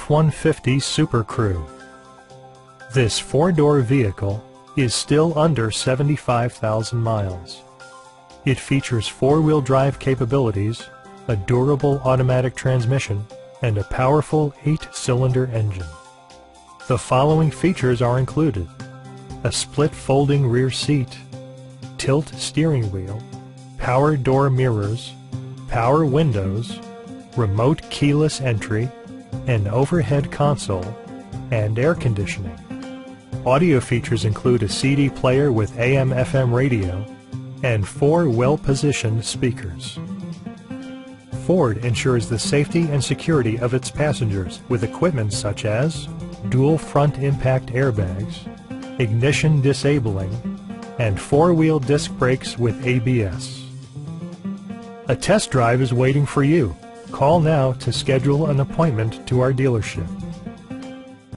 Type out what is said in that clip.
F-150 SuperCrew. This four-door vehicle is still under 75,000 miles. It features four-wheel drive capabilities, a durable automatic transmission, and a powerful 8-cylinder engine. The following features are included: a split folding rear seat, tilt steering wheel, power door mirrors, power windows, remote keyless entry, an overhead console, and air conditioning. Audio features include a CD player with AM/FM radio and 4 well-positioned speakers. Ford ensures the safety and security of its passengers with equipment such as dual front impact airbags, ignition disabling, and 4-wheel disc brakes with ABS. A test drive is waiting for you. Call now to schedule an appointment to our dealership.